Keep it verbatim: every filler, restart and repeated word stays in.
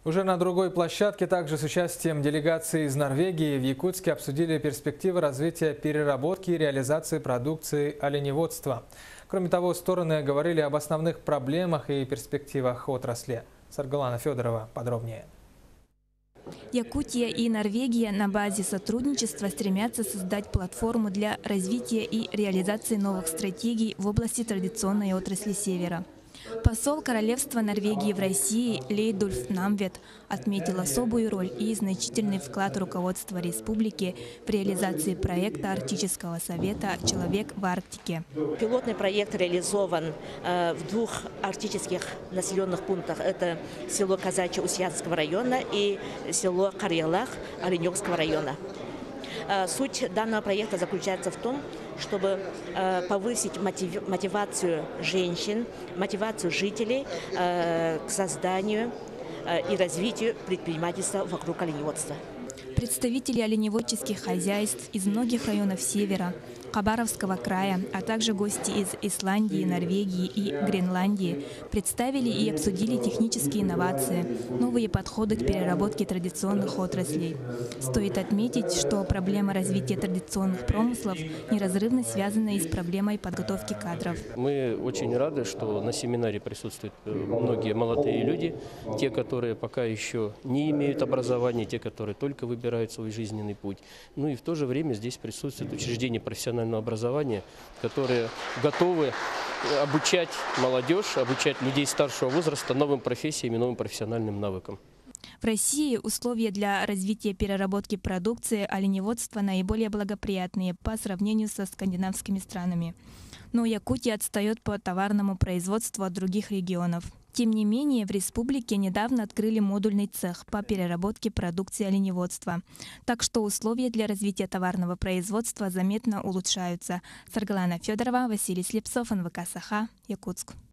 Уже на другой площадке, также с участием делегации из Норвегии, в Якутске обсудили перспективы развития переработки и реализации продукции оленеводства. Кроме того, стороны говорили об основных проблемах и перспективах отрасли. Саргалана Федорова подробнее. Якутия и Норвегия на базе сотрудничества стремятся создать платформу для развития и реализации новых стратегий в области традиционной отрасли Севера. Посол Королевства Норвегии в России Лейдульф Намвет отметил особую роль и значительный вклад руководства республики в реализации проекта Арктического совета «Человек в Арктике». Пилотный проект реализован э, в двух арктических населенных пунктах. Это село Казачье Устьянского района и село Карьялах Оленевского района. Суть данного проекта заключается в том, чтобы повысить мотивацию женщин, мотивацию жителей к созданию и развитию предпринимательства вокруг оленеводства. Представители оленеводческих хозяйств из многих районов Севера, Хабаровского края, а также гости из Исландии, Норвегии и Гренландии представили и обсудили технические инновации, новые подходы к переработке традиционных отраслей. Стоит отметить, что проблема развития традиционных промыслов неразрывно связана и с проблемой подготовки кадров. Мы очень рады, что на семинаре присутствуют многие молодые люди, те, которые пока еще не имеют образования, те, которые только выбирают свой жизненный путь. Ну и в то же время здесь присутствует учреждение профессионального образования, которые готовы обучать молодежь, обучать людей старшего возраста новым профессиям и новым профессиональным навыкам. В России условия для развития переработки продукции оленеводства наиболее благоприятные по сравнению со скандинавскими странами. Но Якутия отстает по товарному производству от других регионов. Тем не менее, в республике недавно открыли модульный цех по переработке продукции оленеводства. Так что условия для развития товарного производства заметно улучшаются. Саргалана Федорова, Василий Слепцов, эн вэ ка Саха, Якутск.